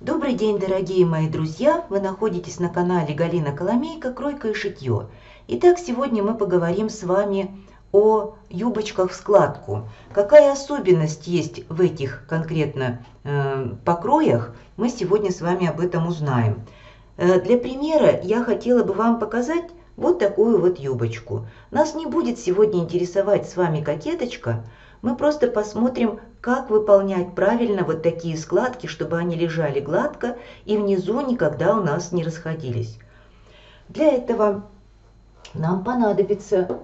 Добрый день, дорогие мои друзья! Вы находитесь на канале Галина Коломейка «Кройка и шитье». Итак, сегодня мы поговорим с вами о юбочках в складку. Какая особенность есть в этих конкретно покроях, мы сегодня с вами об этом узнаем. Для примера я хотела бы вам показать вот такую вот юбочку. Нас не будет сегодня интересовать с вами кокеточка. Мы просто посмотрим, как выполнять правильно вот такие складки, чтобы они лежали гладко и внизу никогда у нас не расходились. Для этого нам понадобится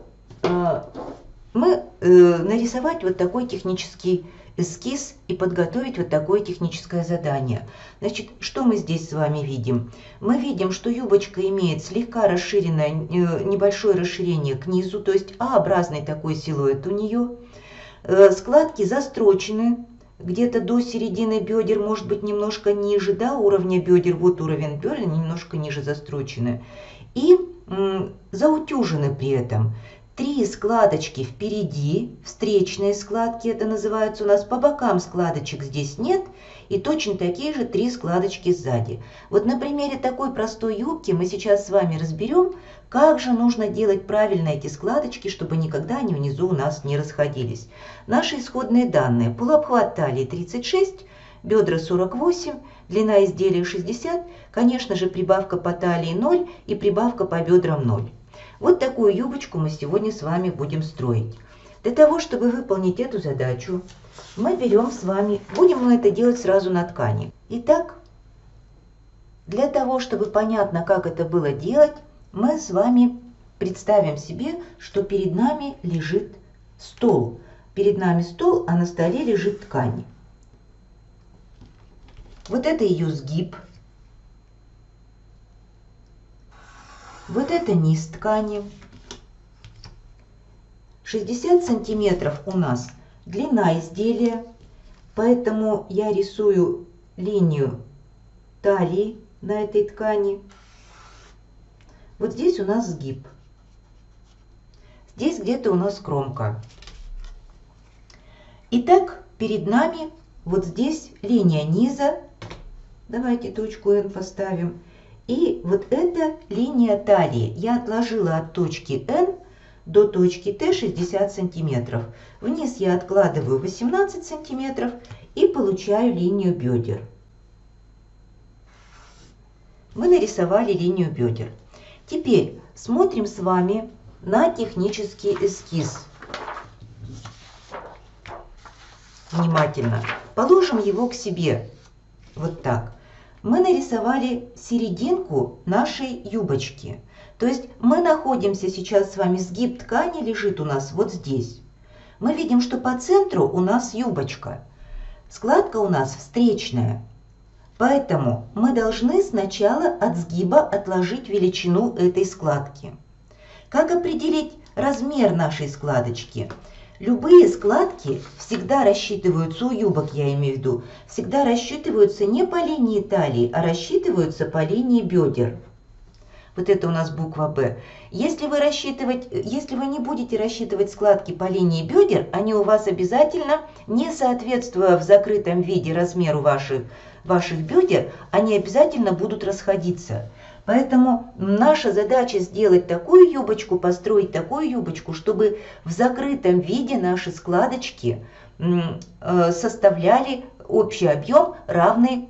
нарисовать вот такой технический эскиз и подготовить вот такое техническое задание. Значит, что мы здесь с вами видим? Мы видим, что юбочка имеет слегка расширенное, небольшое расширение к низу, то есть А-образный такой силуэт у нее. Складки застрочены где-то до середины бедер, может быть немножко ниже, да, уровня бедер, вот уровень бедер, немножко ниже застрочены. И заутюжены при этом. 3 складочки впереди, встречные складки это называются у нас, по бокам складочек здесь нет, и точно такие же 3 складочки сзади. Вот на примере такой простой юбки мы сейчас с вами разберем, как же нужно делать правильно эти складочки, чтобы никогда они внизу у нас не расходились. Наши исходные данные: полуобхват талии 36, бедра 48, длина изделия 60, конечно же прибавка по талии 0 и прибавка по бедрам 0. Вот такую юбочку мы сегодня с вами будем строить. Для того, чтобы выполнить эту задачу, мы берем с вами, будем мы это делать сразу на ткани. Итак, для того, чтобы понятно, как это было делать, мы с вами представим себе, что перед нами лежит стол. Перед нами стол, а на столе лежит ткань. Вот это ее сгиб. Вот это низ ткани. 60 сантиметров у нас длина изделия, поэтому я рисую линию талии на этой ткани. Вот здесь у нас сгиб. Здесь где-то у нас кромка. Итак, перед нами вот здесь линия низа. Давайте точку N поставим. И вот эта линия талии. Я отложила от точки N до точки T 60 сантиметров. Вниз я откладываю 18 сантиметров и получаю линию бедер. Мы нарисовали линию бедер. Теперь смотрим с вами на технический эскиз. Внимательно. Положим его к себе. Вот так. Мы нарисовали серединку нашей юбочки. То есть мы находимся сейчас с вами, сгиб ткани лежит у нас вот здесь. Мы видим, что по центру у нас юбочка. Складка у нас встречная. Поэтому мы должны сначала от сгиба отложить величину этой складки. Как определить размер нашей складочки? Любые складки всегда рассчитываются, у юбок я имею в виду, всегда рассчитываются не по линии талии, а рассчитываются по линии бедер. Вот это у нас буква Б. Если вы не будете рассчитывать складки по линии бедер, они у вас обязательно, не соответствуя в закрытом виде размеру ваших бедер, они обязательно будут расходиться. Поэтому наша задача сделать такую юбочку, построить такую юбочку, чтобы в закрытом виде наши складочки составляли общий объем, равный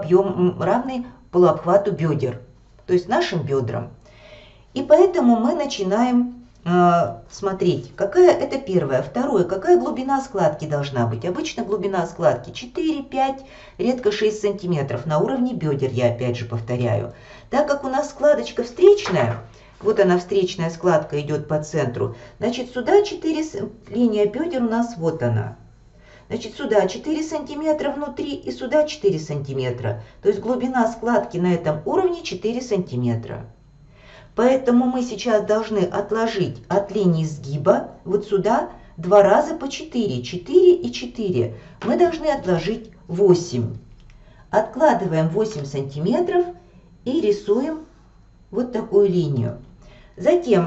полуобхвату бедер, то есть нашим бедрам. И поэтому мы начинаем смотреть, какая это первое. Второе, какая глубина складки должна быть. Обычно глубина складки 4-5, редко 6 сантиметров на уровне бедер, я опять же повторяю. Так как у нас складочка встречная, вот она встречная складка идет по центру, значит сюда 4, линия бедер у нас вот она. Значит сюда 4 сантиметра внутри и сюда 4 сантиметра. То есть глубина складки на этом уровне 4 сантиметра. Поэтому мы сейчас должны отложить от линии сгиба вот сюда 2 раза по 4. 4 и 4. Мы должны отложить 8. Откладываем 8 сантиметров и рисуем вот такую линию. Затем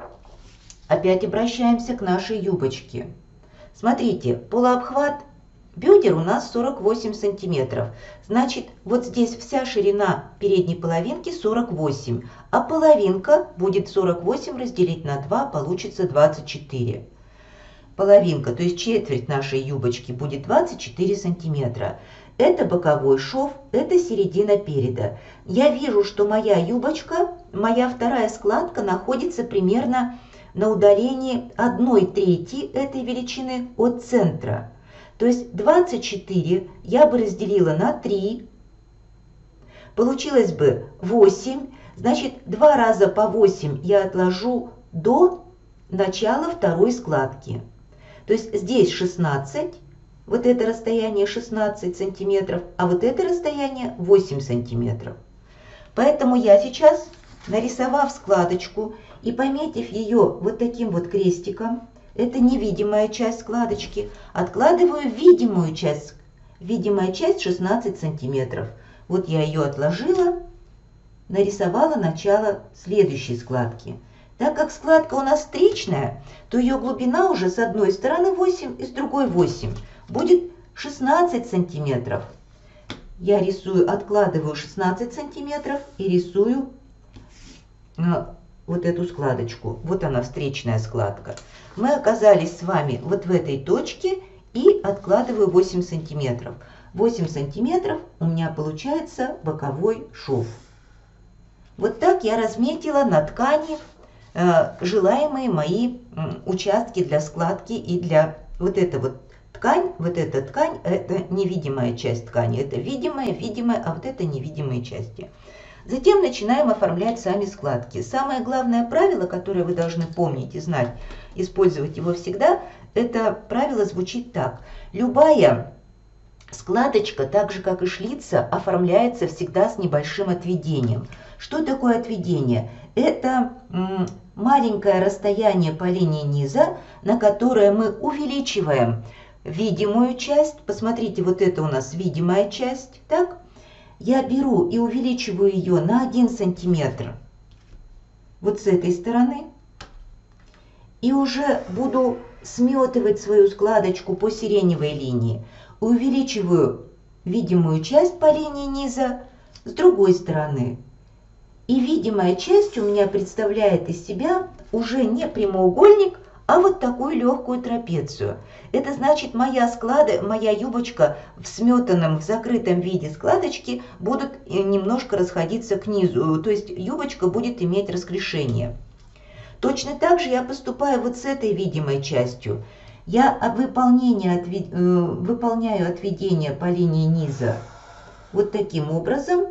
опять обращаемся к нашей юбочке. Смотрите, полуобхват бедер у нас 48 сантиметров. Значит, вот здесь вся ширина передней половинки 48, а половинка будет 48 разделить на 2, получится 24. Половинка, то есть четверть нашей юбочки, будет 24 сантиметра. Это боковой шов, это середина переда. Я вижу, что моя юбочка, моя вторая складка находится примерно на удалении 1/3 этой величины от центра. То есть 24 я бы разделила на 3, получилось бы 8, значит 2 раза по 8 я отложу до начала второй складки. То есть здесь 16, вот это расстояние 16 сантиметров, а вот это расстояние 8 сантиметров. Поэтому я сейчас, нарисовав складочку и пометив ее вот таким вот крестиком, это невидимая часть складочки, откладываю видимую часть. Видимая часть 16 сантиметров. Вот я ее отложила, нарисовала начало следующей складки. Так как складка у нас встречная, то ее глубина уже с одной стороны 8 и с другой 8. Будет 16 сантиметров. Я рисую, откладываю 16 сантиметров и рисую вот эту складочку. Вот она, встречная складка. Мы оказались с вами вот в этой точке и откладываю 8 сантиметров. 8 сантиметров у меня получается боковой шов. Вот так я разметила на ткани желаемые мои участки для складки и для вот эта вот ткань, это невидимая часть ткани, это видимая, а вот это невидимые части. Затем начинаем оформлять сами складки. Самое главное правило, которое вы должны помнить и знать, использовать его всегда, это правило звучит так. Любая складочка, так же как и шлица, оформляется всегда с небольшим отведением. Что такое отведение? Это маленькое расстояние по линии низа, на которое мы увеличиваем видимую часть. Посмотрите, вот это у нас видимая часть. Так? Я беру и увеличиваю ее на 1 сантиметр вот с этой стороны. И уже буду сметывать свою складочку по сиреневой линии. Увеличиваю видимую часть по линии низа с другой стороны. И видимая часть у меня представляет из себя уже не прямоугольник, а вот такую легкую трапецию. Это значит, моя юбочка в сметанном, в закрытом виде складочки будут немножко расходиться к низу, то есть юбочка будет иметь расклешение. Точно так же я поступаю вот с этой видимой частью. Я выполняю отведение по линии низа вот таким образом.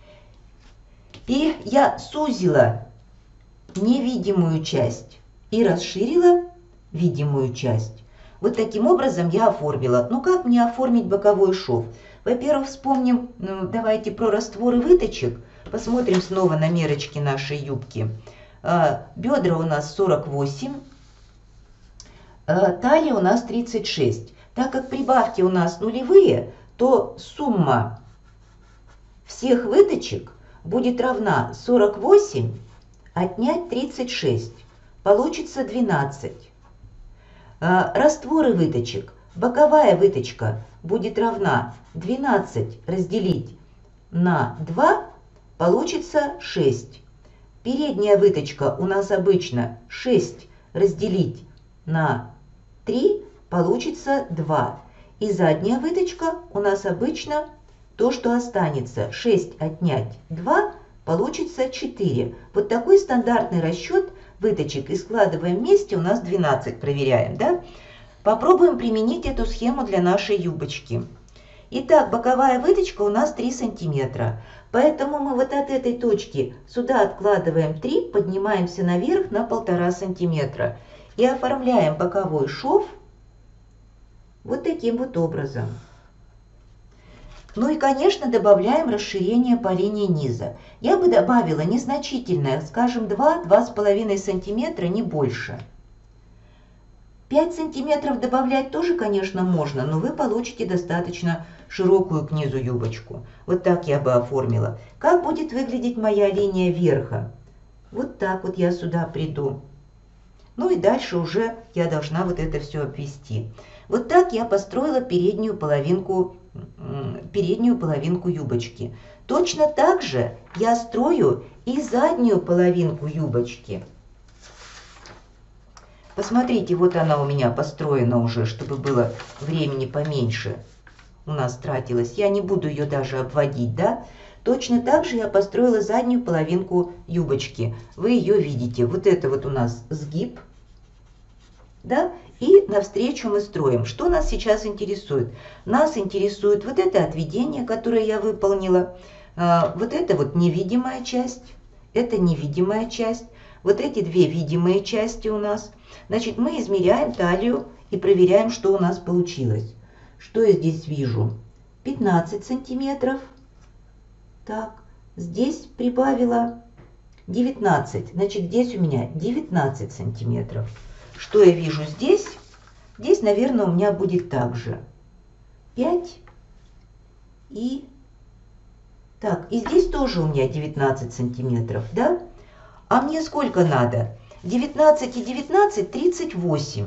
И я сузила невидимую часть и расширила видимую часть. Вот таким образом я оформила. Ну как мне оформить боковой шов? Во-первых, вспомним, давайте про растворы выточек. Посмотрим снова на мерочки нашей юбки. Бедра у нас 48, талия у нас 36. Так как прибавки у нас нулевые, то сумма всех выточек будет равна 48 отнять 36. Получится 12. Растворы выточек. Боковая выточка будет равна 12 разделить на 2, получится 6. Передняя выточка у нас обычно 6 разделить на 3, получится 2. И задняя выточка у нас обычно то, что останется. 6 отнять 2, получится 4. Вот такой стандартный расчет выточек. И складываем вместе, у нас 12, проверяем, да? Попробуем применить эту схему для нашей юбочки. Итак, боковая выточка у нас 3 сантиметра. Поэтому мы вот от этой точки сюда откладываем 3, поднимаемся наверх на 1,5 сантиметра. И оформляем боковой шов вот таким вот образом. Ну и, конечно, добавляем расширение по линии низа. Я бы добавила незначительное, скажем, 2-2,5 сантиметра, не больше. 5 сантиметров добавлять тоже, конечно, можно, но вы получите достаточно широкую к низу юбочку. Вот так я бы оформила. Как будет выглядеть моя линия верха? Вот так вот я сюда приду. Ну и дальше уже я должна вот это все обвести. Вот так я построила переднюю половинку юбочки. Точно так же я строю и заднюю половинку юбочки. Посмотрите, вот она у меня построена уже, чтобы было времени поменьше у нас тратилось. Я не буду ее даже обводить, да? Точно так же я построила заднюю половинку юбочки. Вы ее видите. Вот это вот у нас сгиб, да? И навстречу мы строим. Что нас сейчас интересует? Нас интересует вот это отведение, которое я выполнила. Вот это вот невидимая часть. Это невидимая часть. Вот эти две видимые части у нас. Значит, мы измеряем талию и проверяем, что у нас получилось. Что я здесь вижу? 15 сантиметров. Так, здесь прибавила 19. Значит, здесь у меня 19 сантиметров. Что я вижу здесь? Здесь, наверное, у меня будет так же. 5 и... Так, и здесь тоже у меня 19 сантиметров, да? А мне сколько надо? 19 и 19 – 38.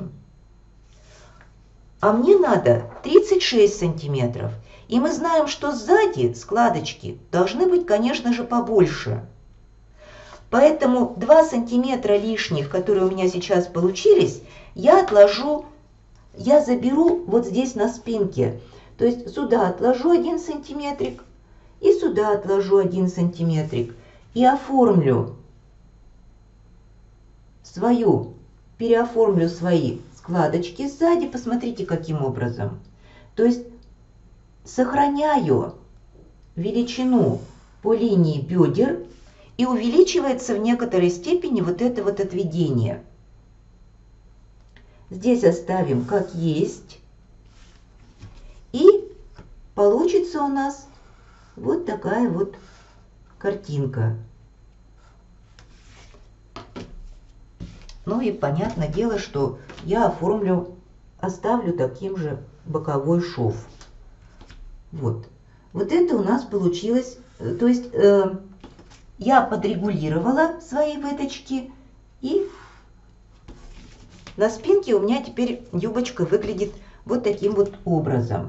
А мне надо 36 сантиметров. И мы знаем, что сзади складочки должны быть, конечно же, побольше. Поэтому 2 сантиметра лишних, которые у меня сейчас получились, я заберу вот здесь на спинке. То есть сюда отложу 1 сантиметрик и сюда отложу 1 сантиметрик. И переоформлю свои складочки сзади. Посмотрите, каким образом. То есть сохраняю величину по линии бедер, и увеличивается в некоторой степени вот это вот отведение. Здесь оставим как есть. И получится у нас вот такая вот картинка. Ну и понятное дело, что я оставлю таким же боковой шов. Вот. Вот это у нас получилось. То есть я подрегулировала свои выточки, и на спинке у меня теперь юбочка выглядит вот таким вот образом.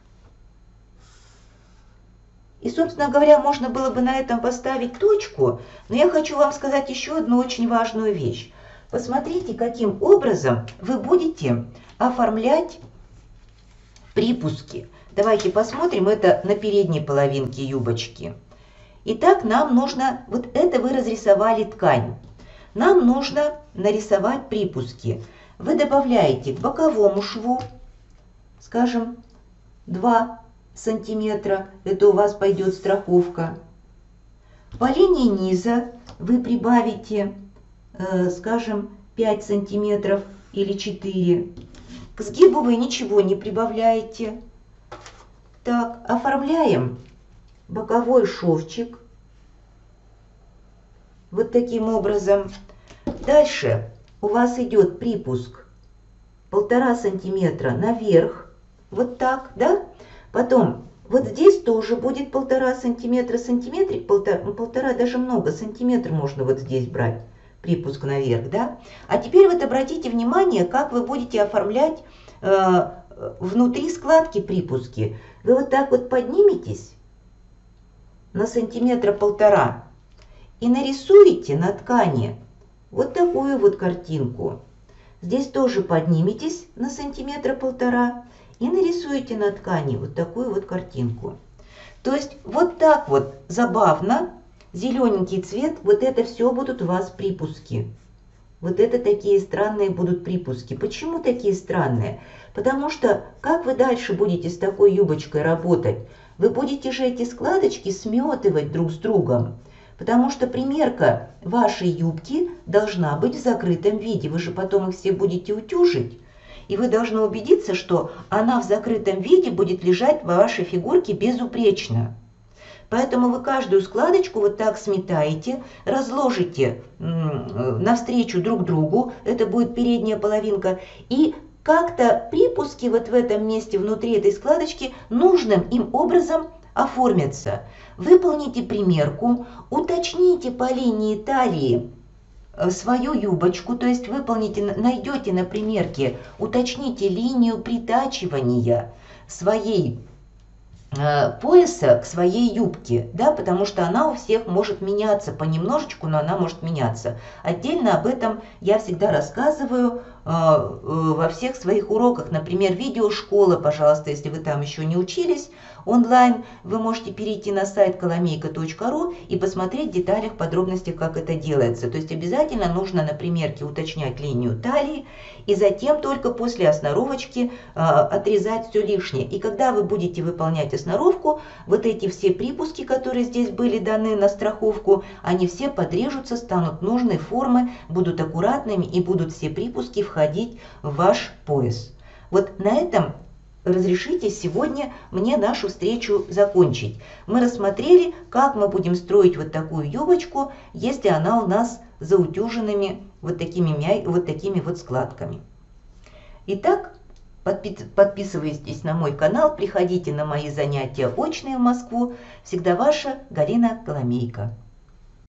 И, собственно говоря, можно было бы на этом поставить точку, но я хочу вам сказать еще одну очень важную вещь. Посмотрите, каким образом вы будете оформлять припуски. Давайте посмотрим это на передней половинке юбочки. Итак, нам нужно, вот это вы разрисовали ткань. Нам нужно нарисовать припуски. Вы добавляете к боковому шву, скажем, 2 сантиметра, это у вас пойдет страховка. По линии низа вы прибавите, скажем, 5 сантиметров или 4. К сгибу вы ничего не прибавляете. Так, оформляем боковой шовчик вот таким образом. Дальше у вас идет припуск 1,5 сантиметра наверх, вот так, да? Потом вот здесь тоже будет 1,5 сантиметра, сантиметрик, 1,5, даже много, сантиметр можно вот здесь брать, припуск наверх, да? А теперь вот обратите внимание, как вы будете оформлять внутри складки припуски. Вы вот так вот подниметесь на 1,5 сантиметра и нарисуете на ткани вот такую вот картинку. Здесь тоже подниметесь на 1,5 сантиметра и нарисуете на ткани вот такую вот картинку. То есть вот так вот забавно, зелененький цвет, вот это все будут у вас припуски. Вот это такие странные будут припуски. Почему такие странные? Потому что как вы дальше будете с такой юбочкой работать? Вы будете же эти складочки сметывать друг с другом. Потому что примерка вашей юбки должна быть в закрытом виде. Вы же потом их все будете утюжить. И вы должны убедиться, что она в закрытом виде будет лежать в вашей фигурке безупречно. Поэтому вы каждую складочку вот так сметаете, разложите навстречу друг другу, это будет передняя половинка, и как-то припуски вот в этом месте внутри этой складочки нужным им образом оформятся. Выполните примерку, уточните по линии талии свою юбочку, то есть выполните, найдете на примерке, уточните линию притачивания своей пояса к своей юбке, да, потому что она у всех может меняться понемножечку, но она может меняться. Отдельно об этом я всегда рассказываю во всех своих уроках, например, видеошкола, пожалуйста, если вы там еще не учились онлайн, вы можете перейти на сайт kolomeyka.ru и посмотреть в деталях, подробностях, как это делается. То есть обязательно нужно на примерке уточнять линию талии и затем только после осноровочки отрезать все лишнее. И когда вы будете выполнять осноровку, вот эти все припуски, которые здесь были даны на страховку, они все подрежутся, станут нужной формы, будут аккуратными и будут все припуски входить в ваш пояс. Вот на этом разрешите сегодня мне нашу встречу закончить. Мы рассмотрели, как мы будем строить вот такую юбочку, если она у нас заутюженными вот такими вот складками. Итак, подписывайтесь на мой канал, приходите на мои занятия очные в Москву. Всегда ваша Галина Коломейка.